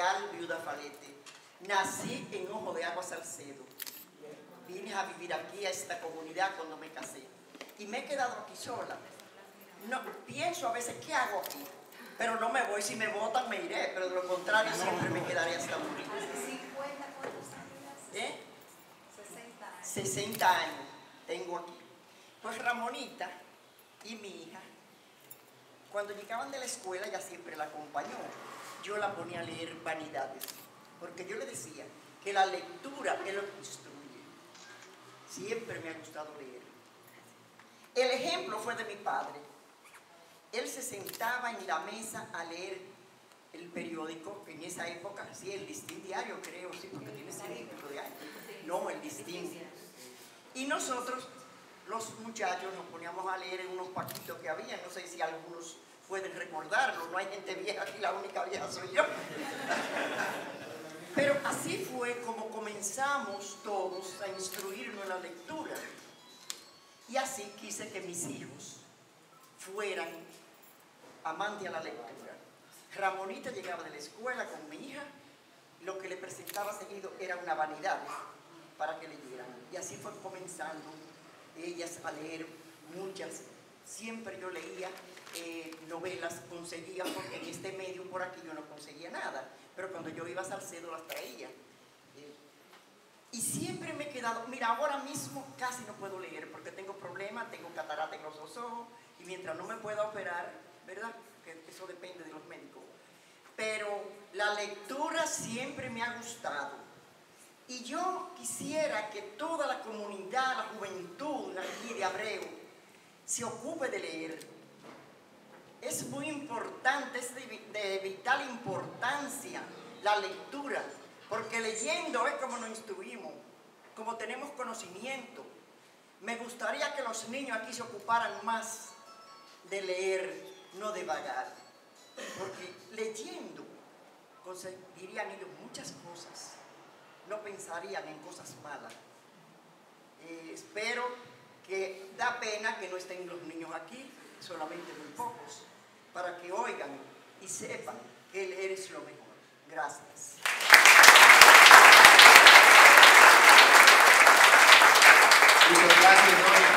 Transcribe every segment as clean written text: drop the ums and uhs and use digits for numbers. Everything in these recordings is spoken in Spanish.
Real Viuda Falete. Nací en Ojo de Agua, Salcedo. Vine a vivir aquí a esta comunidad cuando me casé. Y me he quedado aquí sola. No, pienso a veces, ¿qué hago aquí? Pero no me voy, si me votan me iré, pero de lo contrario siempre me quedaré hasta morir. ¿Eh? 60 años tengo aquí. Pues Ramonita y mi hija, cuando llegaban de la escuela, ella siempre la acompañó. Yo la ponía a leer Vanidades, porque yo le decía que la lectura es lo que instruye. Siempre me ha gustado leer. El ejemplo fue de mi padre. Él se sentaba en la mesa a leer el periódico, en esa época, sí, el Listín Diario, creo, sí, porque tiene 100 y pico de años. No, el Listín. Y nosotros, los muchachos, nos poníamos a leer en unos paquitos que había, no sé si algunos pueden recordarlo, no hay gente vieja aquí, la única vieja soy yo. Pero así fue como comenzamos todos a instruirnos en la lectura. Y así quise que mis hijos fueran amantes a la lectura. Ramonita llegaba de la escuela con mi hija, lo que le presentaba seguido era una vanidad para que leyeran. Y así fue comenzando ellas a leer muchas. Siempre yo leía novelas, conseguía, porque en este medio por aquí yo no conseguía nada, pero cuando yo iba a Salcedo las traía. Y siempre me he quedado, mira, ahora mismo casi no puedo leer porque tengo problemas, tengo catarata en los dos ojos, y mientras no me pueda operar, ¿verdad? Que eso depende de los médicos. Pero la lectura siempre me ha gustado. Y yo quisiera que toda la comunidad, la juventud aquí de Abreu, se ocupe de leer. Es muy importante, es de vital importancia la lectura, porque leyendo es como nos instruimos, como tenemos conocimiento. Me gustaría que los niños aquí se ocuparan más de leer, no de vagar, porque leyendo conseguirían ellos muchas cosas, no pensarían en cosas malas. Espero que da pena que no estén los niños aquí, solamente muy pocos, para que oigan y sepan que leer es lo mejor. Gracias. Muchas gracias, Doña.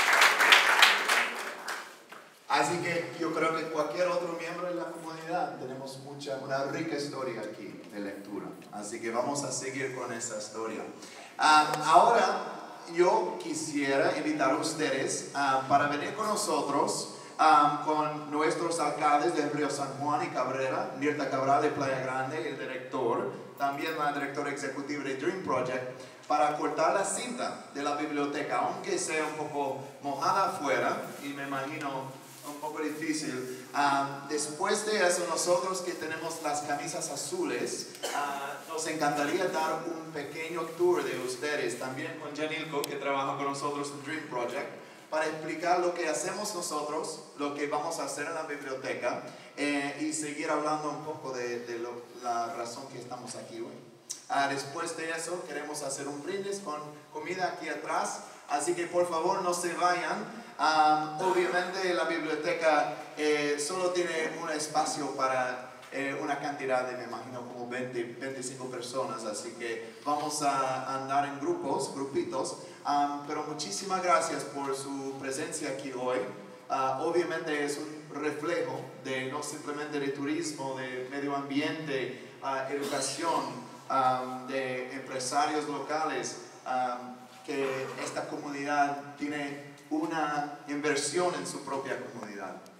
Así que yo creo que cualquier otro miembro de la comunidad tenemos una rica historia aquí de lectura. Así que vamos a seguir con esa historia. Ahora yo quisiera invitar a ustedes para venir con nosotros con nuestros alcaldes de Río San Juan y Cabrera, Mirta Cabral de Playa Grande, el director, también la directora ejecutiva de Dream Project, para cortar la cinta de la biblioteca, aunque sea un poco mojada afuera, y me imagino un poco difícil. Después de eso, nosotros que tenemos las camisas azules, nos encantaría dar un pequeño tour de ustedes, también con Janilco, que trabaja con nosotros en Dream Project, para explicar lo que hacemos nosotros, lo que vamos a hacer en la biblioteca, y seguir hablando un poco de la razón que estamos aquí hoy. Después de eso, queremos hacer un brindis con comida aquí atrás, así que por favor no se vayan. Obviamente la biblioteca solo tiene un espacio para una cantidad de, me imagino, como 25 personas, así que vamos a andar en grupitos, pero muchísimas gracias por su presencia aquí hoy. Obviamente es un reflejo de no simplemente de turismo, de medio ambiente, educación, de empresarios locales, que esta comunidad tiene una inversión en su propia comunidad.